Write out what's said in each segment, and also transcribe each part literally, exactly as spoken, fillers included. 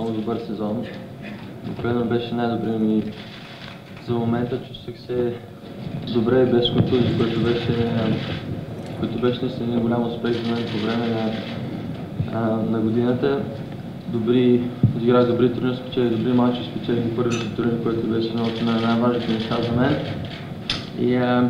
много добър сезон. Определено беше най-добрият ми за момента. Чувствах се добре и без контузии, което беше, което беше наистина голям успех за мен по време на, на годината. Добри, изиграх добри турнири, спечелих добри мачи, спечелих първите турнири, което беше едно от най-важните неща за мен. И а,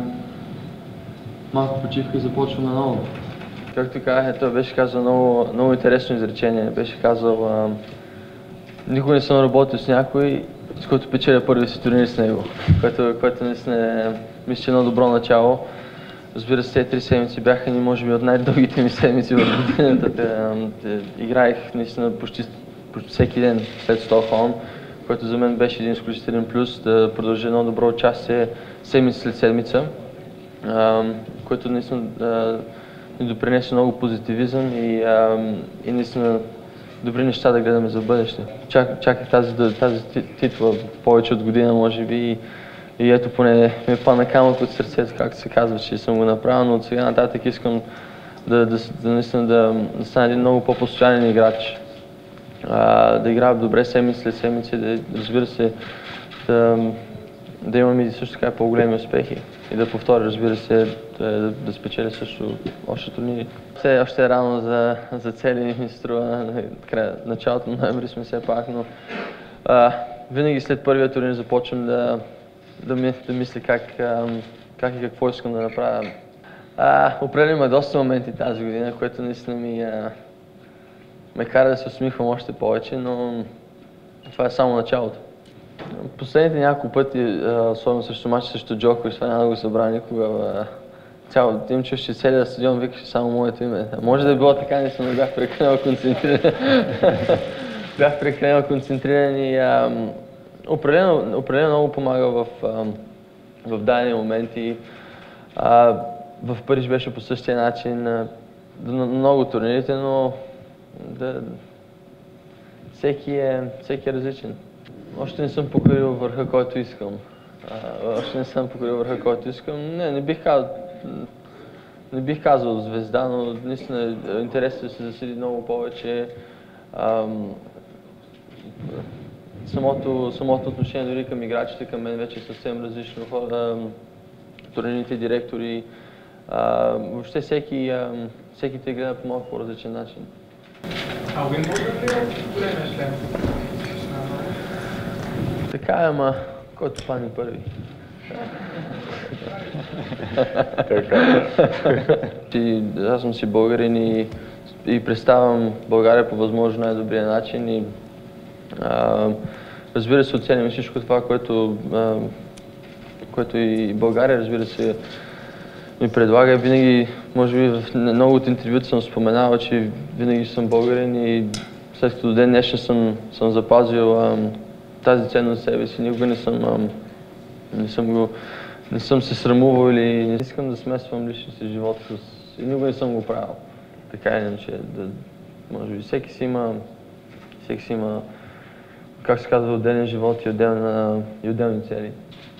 малко почивка и започвам наново. Както казах, той беше казал много, много интересно изречение. Беше казал, а, никога не съм работил с някой, с който печеля първи си турнир с него, което, което наистина е, мисля, че едно добро начало. Разбира се, тези три седмици бяха ни, може би, от най-дългите ми седмици в годината. Играех наистина почти, почти всеки ден след Стокхолм, което за мен беше един изключителен плюс, да продължи едно добро участие седмица след седмица, а, което наистина а, ни допринесе много позитивизъм и, а, и наистина добри неща да гледаме за бъдеще. Чак, чаках тази, тази титла повече от година, може би, и, и ето поне ми падна камък от сърцето, както се казва, че съм го направил, но от сега нататък искам да, да, да, наистина да, да стана един много по-постоянен играч. А, да играя добре седмици след седмици, да, разбира се, да, да имам и също така по-големи успехи и да повторя, разбира се, да, да спечеля също още турнири. Все още е рано за, за цели, ми струва, на началото на ноември сме все пак, но а, винаги след първия турнир започвам да, да, ми, да мисля как, а, как и какво искам да направя. А, определено има доста моменти тази година, което наистина ми а, ме кара да се усмихвам още повече, но това е само началото. Последните няколко пъти, особено срещу мача срещу Джокович, това няма да го събравя никога. Цяло, им чуваше целия стадион, викаше само моето име. Може да е било така, не съм, бях прекалено концентриран. Бях прекалено концентриран и а, определено, определено много помага в, а, в дадени моменти. А, в Париж беше по същия начин, а, на много турнирите, но да, всеки, е, всеки е различен. Още не съм покорил върха, който искам. А, още не съм покорил върха, който искам. Не, не бих казал, не бих казал звезда, но наистина интересът се засили много повече. Ам, самото, самото отношение дори към играчите, към мен вече е съвсем различно. Турнирните директори, а, въобще всеки, а, всеки те гледа по малко по-различен начин. А Уимбълдън ли е големия шлем? Така е, ама който падне първи. Аз съм си българин и, и представям България по възможно най-добрия начин и а, разбира се, оценим всичко това, което, а, което и България, разбира се, ми предлага. Винаги, може би в много от интервюта съм споменавал, че винаги съм българин и след като до ден днешен съм, съм запазил а, тази ценност себе си. Никога не съм, а, не съм го, не съм се срамувал или не искам да смесвам личния си живот с... И никога не съм го правил. Така иначе, да, може би всеки си има, всеки си има, как се казва, отделен живот и, отделна, и отделни цели.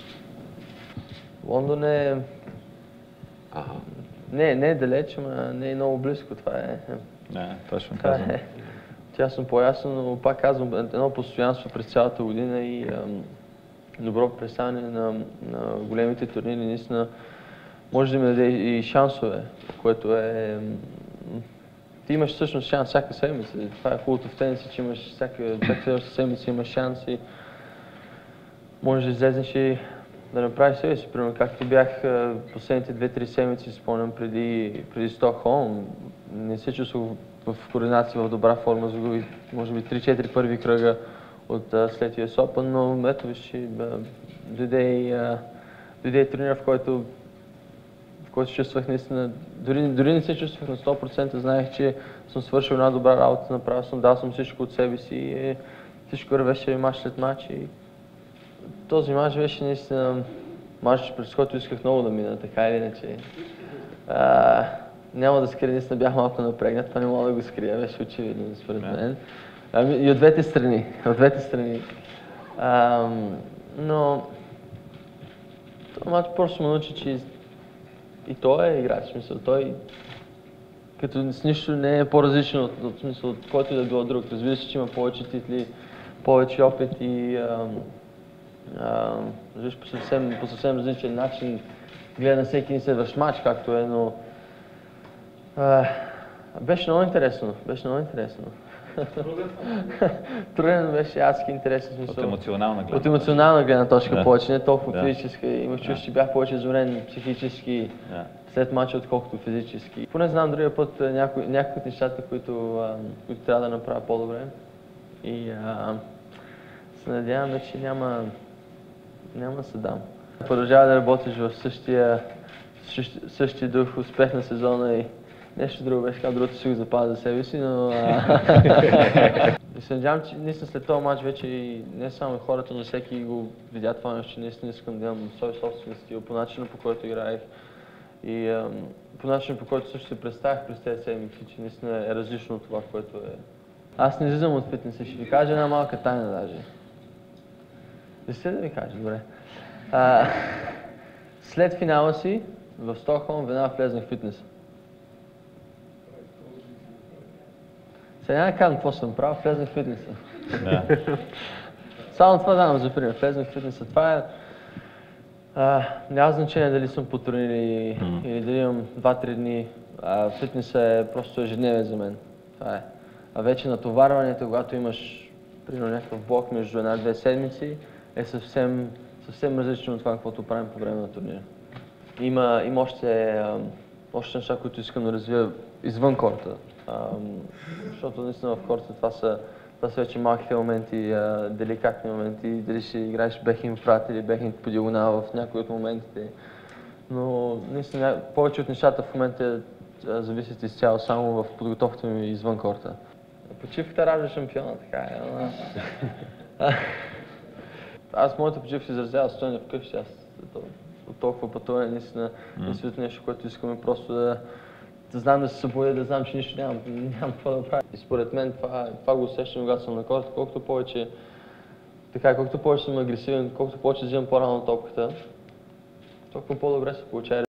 Лондон е... Ага. Не, не е далеч, но не е много близко, това е... Не, точно казвам. Е, тясно по-ясно, но пак казвам, едно постоянство през цялата година и ам, добро представяне на, на големите турнири, наистина може да ми даде и шансове, което е... Ам, ти имаш всъщност шанс всяка седмица. Това е хубавото в тениса, че имаш всяка, всяка следваща седмица имаш шанс и можеш да излезнеш и да направиш себе си. Примерно, както бях последните две-три седмици, спомням, преди, преди Стокхолм, не се чувствах в координация, в добра форма, загуби може би три-четири първи кръга от след Ю Ес Open, но ето виж, дойде и, дойде и турнир, в който, в който чувствах наистина, дори, дори не се чувствах на сто процента, знаех, че съм свършил една добра работа, направил съм, дал съм всичко от себе си и всичко вървеше мач след мач. И този мач беше наистина мач, през който исках много да мина, така или иначе. А, няма да скрия, наистина бях малко напрегнат, това не мога да го скрия, беше очевидно според мен. Ами, и от двете страни, от двете страни. А, но този мач просто ме научи, че и той е играч, смисъл, той като с нищо не е по-различно от, от смисъл, от който и да било друг. Разбира се, че има повече титли, повече опит и ам, ам, виж, по съвсем, по съвсем различен начин гледа на всеки един следващ матч, както е, но а, беше много интересно, беше много интересно. Труден беше, адски интересен смисъл. От емоционална гледна От емоционална гледна точка да. повече, не толкова Да. физическа. Имах чувство, Да. че бях повече изморен психически Да. след мача, отколкото физически. Поне знам другия път някои, някои от нещата, които, а, които трябва да направя по-добре. И а, се надявам, че няма, няма да се дам. Продължава да работиш в същия, същия, същия дух, успех на сезона и нещо друго беше казал, другото си го запазя за себе си, но... А... и се надявам, че наистина след този матч вече и не само хората, но всеки го видя това нещо, че наистина искам да имам свой собствен стил, по начина по който играех и ам, по начина по който също се представях през тези седмици, че наистина е различно от това, което е. Аз не излизам от фитнеса, ще ви кажа една малка тайна даже. Искате да ви кажа, добре. А, след финала си в Стокхолм веднага влезнах в фитнеса. Сега няма да казвам какво съм правил, влезнах в фитнеса. Да. Само това давам за пример, влезнах в фитнеса. Това е... А, няма значение дали съм по турнир или, Mm. или дали имам два-три дни. А, фитнеса е просто ежедневие за мен. Това е. А вече натоварването, когато имаш примерно някакъв блок между една-две седмици, е съвсем, съвсем различно от това, каквото правим по време на турнира. Има, има още, а, още неща, които искам да развия извън корта. Um, защото наистина в хората това са, това са вече малките моменти, а, деликатни моменти, дали ще играеш бекхенд врат или бекхенд по диагонал в някои от моментите. Но наистина повече от нещата в момента а, зависят изцяло само в подготовката ми извън корта. Почивката ражда шампиона, така е. Ама... аз моята почивка изразява стоене вкъщи, аз от толкова пътуване наистина mm. нещо, което искаме просто да да знам да се събудя, да знам, че нищо нямам, нямам какво да правя. И според мен това, това го усещам, когато съм на корта, колкото повече, така, колкото повече съм агресивен, колкото повече взимам по-рано топката, толкова по-добре се получава.